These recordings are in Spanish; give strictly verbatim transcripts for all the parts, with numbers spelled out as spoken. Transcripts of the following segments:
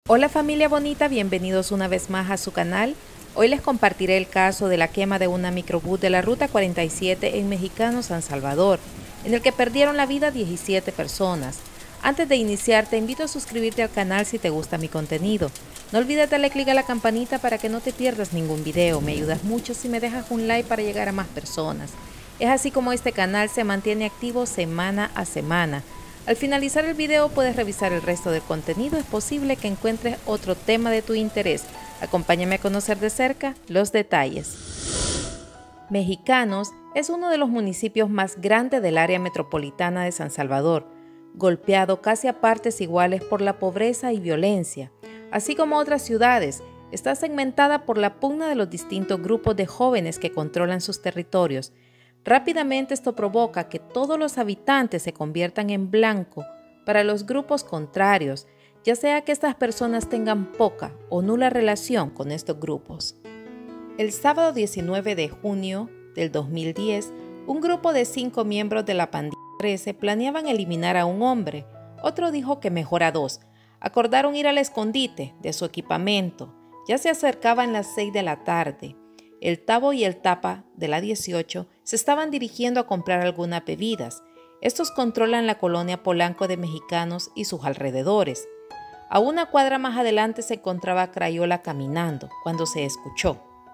Hola familia bonita, bienvenidos una vez más a su canal. Hoy les compartiré el caso de la quema de una microbús de la Ruta cuarenta y siete en Mexicano, San Salvador, en el que perdieron la vida diecisiete personas. Antes de iniciar, te invito a suscribirte al canal si te gusta mi contenido. No olvides darle clic a la campanita para que no te pierdas ningún video. Me ayudas mucho si me dejas un like para llegar a más personas. Es así como este canal se mantiene activo semana a semana. Al finalizar el video puedes revisar el resto del contenido. Es posible que encuentres otro tema de tu interés. Acompáñame a conocer de cerca los detalles. Mexicanos es uno de los municipios más grandes del área metropolitana de San Salvador, golpeado casi a partes iguales por la pobreza y violencia. Así como otras ciudades, está segmentada por la pugna de los distintos grupos de jóvenes que controlan sus territorios. Rápidamente esto provoca que todos los habitantes se conviertan en blanco para los grupos contrarios, ya sea que estas personas tengan poca o nula relación con estos grupos. El sábado diecinueve de junio del dos mil diez, un grupo de cinco miembros de la pandilla trece planeaban eliminar a un hombre. Otro dijo que mejor a dos. Acordaron ir al escondite de su equipamiento. Ya se acercaban las seis de la tarde. El Tabo y el Tapa de la dieciocho se estaban dirigiendo a comprar algunas bebidas. Estos controlan la colonia Polanco de Mexicanos y sus alrededores. A una cuadra más adelante se encontraba Crayola caminando cuando se escuchó.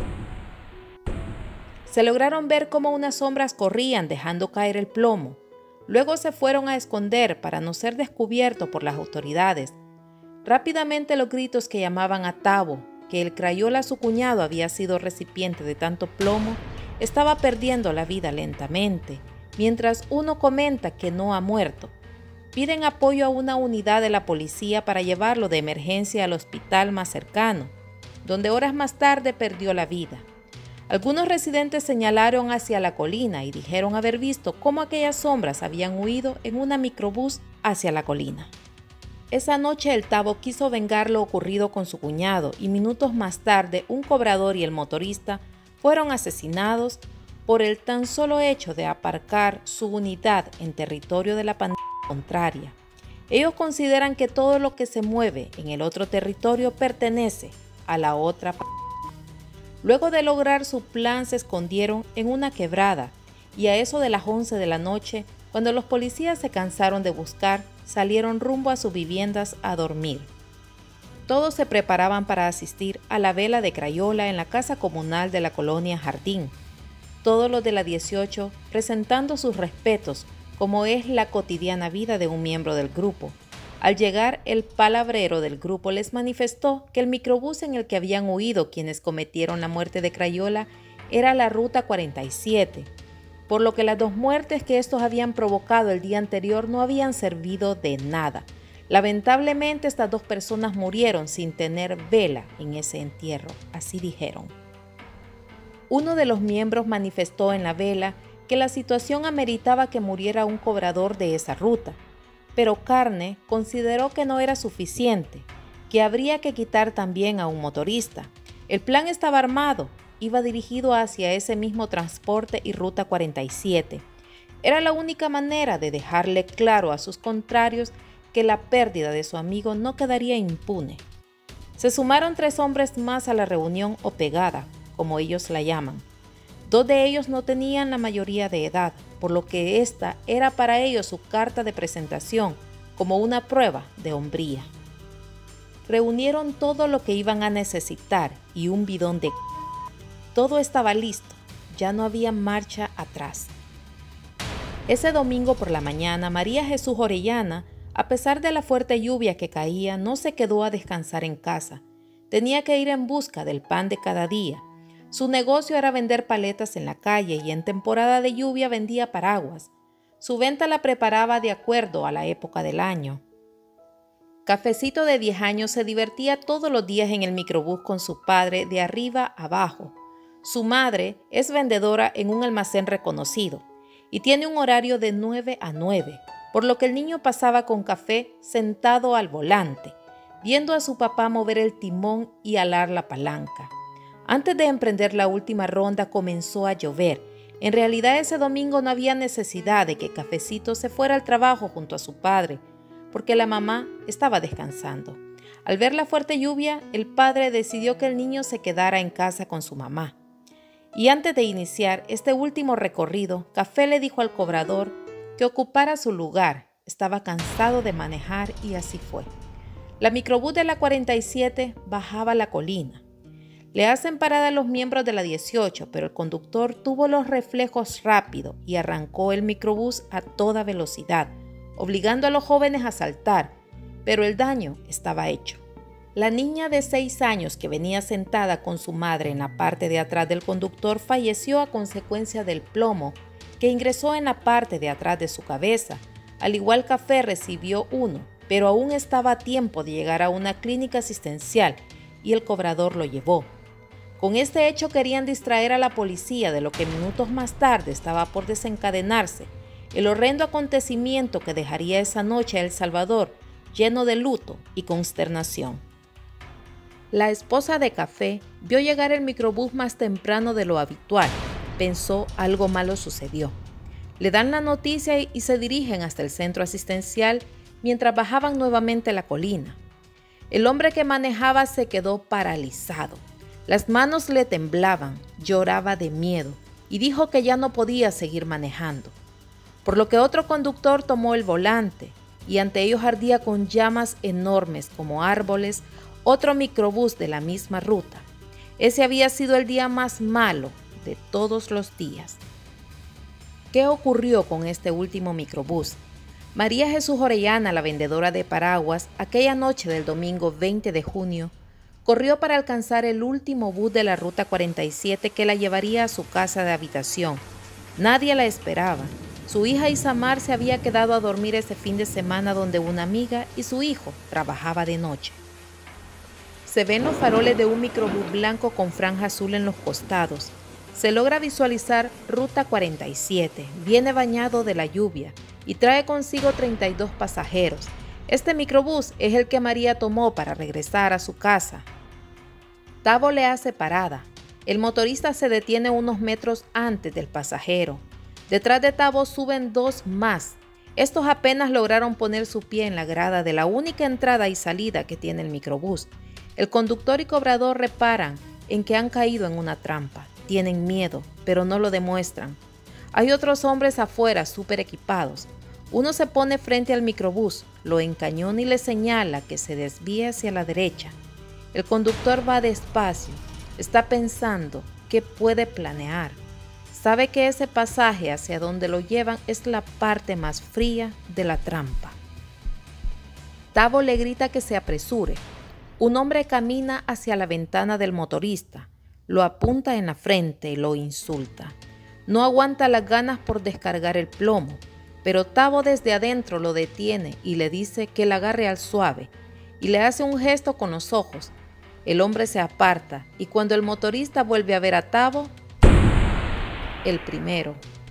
Se lograron ver cómo unas sombras corrían dejando caer el plomo. Luego se fueron a esconder para no ser descubiertos por las autoridades. Rápidamente los gritos que llamaban a Tabo, que el Crayola, su cuñado, había sido recipiente de tanto plomo, estaba perdiendo la vida lentamente, mientras uno comenta que no ha muerto. Piden apoyo a una unidad de la policía para llevarlo de emergencia al hospital más cercano, donde horas más tarde perdió la vida. Algunos residentes señalaron hacia la colina y dijeron haber visto cómo aquellas sombras habían huido en una microbús hacia la colina. Esa noche el Tabo quiso vengar lo ocurrido con su cuñado y minutos más tarde un cobrador y el motorista fueron asesinados por el tan solo hecho de aparcar su unidad en territorio de la pandilla contraria. Ellos consideran que todo lo que se mueve en el otro territorio pertenece a la otra pandilla. Luego de lograr su plan se escondieron en una quebrada y a eso de las once de la noche, cuando los policías se cansaron de buscar, salieron rumbo a sus viviendas a dormir. Todos se preparaban para asistir a la vela de Crayola en la casa comunal de la colonia Jardín. Todos los de la dieciocho presentando sus respetos, como es la cotidiana vida de un miembro del grupo. Al llegar, el palabrero del grupo les manifestó que el microbús en el que habían huido quienes cometieron la muerte de Crayola era la Ruta cuarenta y siete, por lo que las dos muertes que estos habían provocado el día anterior no habían servido de nada. Lamentablemente, estas dos personas murieron sin tener vela en ese entierro, así dijeron. Uno de los miembros manifestó en la vela que la situación ameritaba que muriera un cobrador de esa ruta, pero Carne consideró que no era suficiente, que habría que quitar también a un motorista. El plan estaba armado, iba dirigido hacia ese mismo transporte y Ruta cuarenta y siete. Era la única manera de dejarle claro a sus contrarios que la pérdida de su amigo no quedaría impune. Se sumaron tres hombres más a la reunión o pegada, como ellos la llaman. Dos de ellos no tenían la mayoría de edad, por lo que esta era para ellos su carta de presentación, como una prueba de hombría. Reunieron todo lo que iban a necesitar y un bidón de... Todo estaba listo, ya no había marcha atrás. Ese domingo por la mañana, María Jesús Orellana, a pesar de la fuerte lluvia que caía, no se quedó a descansar en casa. Tenía que ir en busca del pan de cada día. Su negocio era vender paletas en la calle y en temporada de lluvia vendía paraguas. Su venta la preparaba de acuerdo a la época del año. Cafecito, de diez años, se divertía todos los días en el microbús con su padre de arriba a abajo. Su madre es vendedora en un almacén reconocido y tiene un horario de nueve a nueve, por lo que el niño pasaba con café sentado al volante, viendo a su papá mover el timón y alar la palanca. Antes de emprender la última ronda comenzó a llover. En realidad ese domingo no había necesidad de que Cafecito se fuera al trabajo junto a su padre, porque la mamá estaba descansando. Al ver la fuerte lluvia, el padre decidió que el niño se quedara en casa con su mamá. Y antes de iniciar este último recorrido, Café le dijo al cobrador que ocupara su lugar. Estaba cansado de manejar y así fue. La microbús de la cuarenta y siete bajaba la colina. Le hacen parada a los miembros de la dieciocho, pero el conductor tuvo los reflejos rápido y arrancó el microbús a toda velocidad, obligando a los jóvenes a saltar, pero el daño estaba hecho. La niña de seis años que venía sentada con su madre en la parte de atrás del conductor falleció a consecuencia del plomo que ingresó en la parte de atrás de su cabeza. Al igual Café recibió uno, pero aún estaba a tiempo de llegar a una clínica asistencial y el cobrador lo llevó. Con este hecho querían distraer a la policía de lo que minutos más tarde estaba por desencadenarse, el horrendo acontecimiento que dejaría esa noche a El Salvador lleno de luto y consternación. La esposa de Café vio llegar el microbús más temprano de lo habitual. Pensó algo malo sucedió. Le dan la noticia y se dirigen hasta el centro asistencial mientras bajaban nuevamente la colina. El hombre que manejaba se quedó paralizado. Las manos le temblaban, lloraba de miedo y dijo que ya no podía seguir manejando. Por lo que otro conductor tomó el volante y ante ellos ardía con llamas enormes como árboles otro microbús de la misma ruta. Ese había sido el día más malo de todos los días. ¿Qué ocurrió con este último microbús? María Jesús Orellana, la vendedora de paraguas, aquella noche del domingo veinte de junio, corrió para alcanzar el último bus de la ruta cuarenta y siete que la llevaría a su casa de habitación. Nadie la esperaba. Su hija Isamar se había quedado a dormir ese fin de semana donde una amiga y su hijo trabajaba de noche. Se ven los faroles de un microbús blanco con franja azul en los costados. Se logra visualizar ruta cuarenta y siete, viene bañado de la lluvia y trae consigo treinta y dos pasajeros. Este microbús es el que María tomó para regresar a su casa. Tavo le hace parada. El motorista se detiene unos metros antes del pasajero. Detrás de Tavo suben dos más. Estos apenas lograron poner su pie en la grada de la única entrada y salida que tiene el microbús. El conductor y cobrador reparan en que han caído en una trampa. Tienen miedo, pero no lo demuestran. Hay otros hombres afuera súper equipados. Uno se pone frente al microbús, lo encañona y le señala que se desvíe hacia la derecha. El conductor va despacio, está pensando qué puede planear. Sabe que ese pasaje hacia donde lo llevan es la parte más fría de la trampa. Tavo le grita que se apresure. Un hombre camina hacia la ventana del motorista, lo apunta en la frente y lo insulta. No aguanta las ganas por descargar el plomo, pero Tavo desde adentro lo detiene y le dice que la agarre al suave y le hace un gesto con los ojos. El hombre se aparta y cuando el motorista vuelve a ver a Tavo, el primero,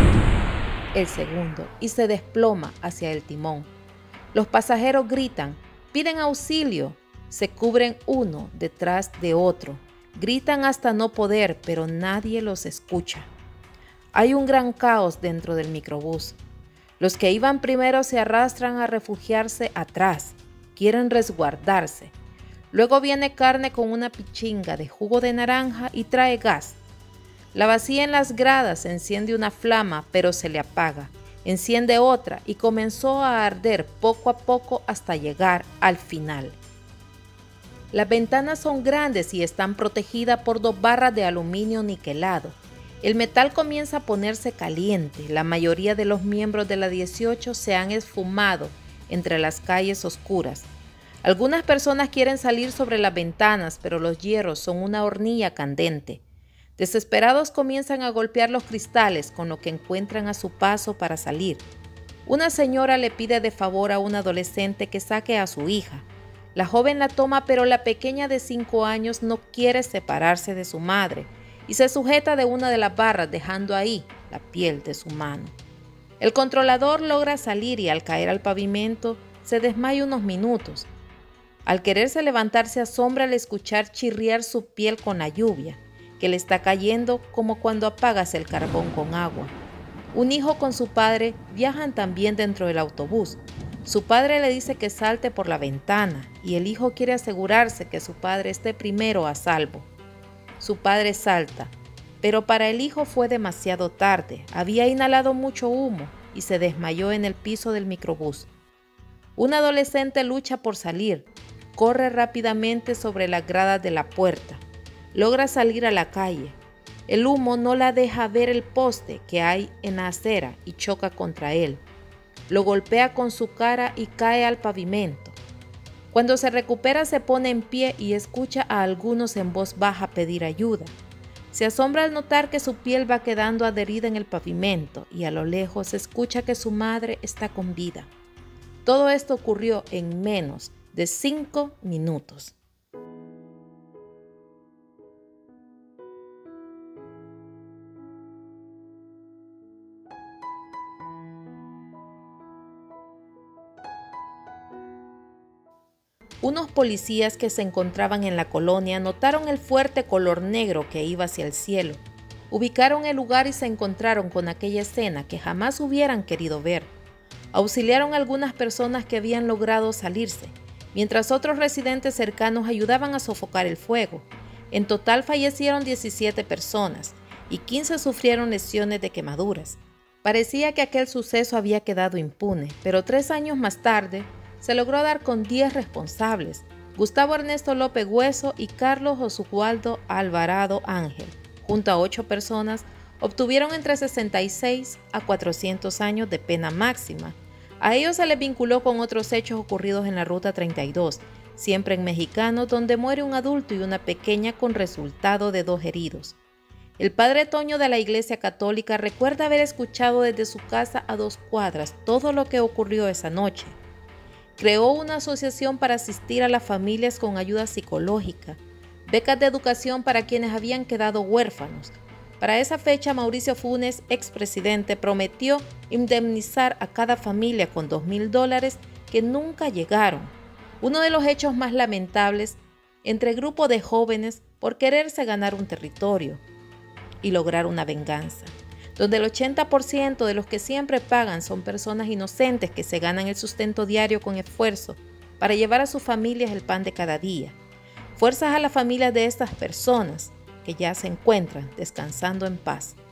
el segundo, y se desploma hacia el timón. Los pasajeros gritan, piden auxilio, se cubren uno detrás de otro, gritan hasta no poder, pero nadie los escucha. Hay un gran caos dentro del microbús. Los que iban primero se arrastran a refugiarse atrás, quieren resguardarse. Luego viene Carne con una pichinga de jugo de naranja y trae gas. La vacía en las gradas, enciende una flama, pero se le apaga. Enciende otra y comenzó a arder poco a poco hasta llegar al final. Las ventanas son grandes y están protegidas por dos barras de aluminio niquelado. El metal comienza a ponerse caliente. La mayoría de los miembros de la dieciocho se han esfumado entre las calles oscuras. Algunas personas quieren salir sobre las ventanas, pero los hierros son una hornilla candente. Desesperados comienzan a golpear los cristales con lo que encuentran a su paso para salir. Una señora le pide de favor a un adolescente que saque a su hija. La joven la toma, pero la pequeña de cinco años no quiere separarse de su madre y se sujeta de una de las barras dejando ahí la piel de su mano. El controlador logra salir y al caer al pavimento se desmaya unos minutos. Al quererse levantar se asombra al escuchar chirriar su piel con la lluvia, que le está cayendo como cuando apagas el carbón con agua. Un hijo con su padre viajan también dentro del autobús. Su padre le dice que salte por la ventana y el hijo quiere asegurarse que su padre esté primero a salvo. Su padre salta, pero para el hijo fue demasiado tarde. Había inhalado mucho humo y se desmayó en el piso del microbús. Un adolescente lucha por salir, corre rápidamente sobre las gradas de la puerta, logra salir a la calle. El humo no la deja ver el poste que hay en la acera y choca contra él. Lo golpea con su cara y cae al pavimento. Cuando se recupera se pone en pie y escucha a algunos en voz baja pedir ayuda. Se asombra al notar que su piel va quedando adherida en el pavimento y a lo lejos escucha que su madre está con vida. Todo esto ocurrió en menos de cinco minutos. Unos policías que se encontraban en la colonia notaron el fuerte color negro que iba hacia el cielo. Ubicaron el lugar y se encontraron con aquella escena que jamás hubieran querido ver. Auxiliaron a algunas personas que habían logrado salirse, mientras otros residentes cercanos ayudaban a sofocar el fuego. En total fallecieron diecisiete personas y quince sufrieron lesiones de quemaduras. Parecía que aquel suceso había quedado impune, pero tres años más tarde, se logró dar con diez responsables, Gustavo Ernesto López Hueso y Carlos Oswaldo Alvarado Ángel, junto a ocho personas, obtuvieron entre sesenta y seis a cuatrocientos años de pena máxima. A ellos se les vinculó con otros hechos ocurridos en la Ruta treinta y dos, siempre en Mexicano, donde muere un adulto y una pequeña con resultado de dos heridos. El padre Toño de la Iglesia Católica recuerda haber escuchado desde su casa a dos cuadras todo lo que ocurrió esa noche. Creó una asociación para asistir a las familias con ayuda psicológica, becas de educación para quienes habían quedado huérfanos. Para esa fecha, Mauricio Funes, expresidente, prometió indemnizar a cada familia con dos mil dólares que nunca llegaron. Uno de los hechos más lamentables entre grupo de jóvenes por quererse ganar un territorio y lograr una venganza, donde el ochenta por ciento de los que siempre pagan son personas inocentes que se ganan el sustento diario con esfuerzo para llevar a sus familias el pan de cada día. Fuerzas a las familias de estas personas que ya se encuentran descansando en paz.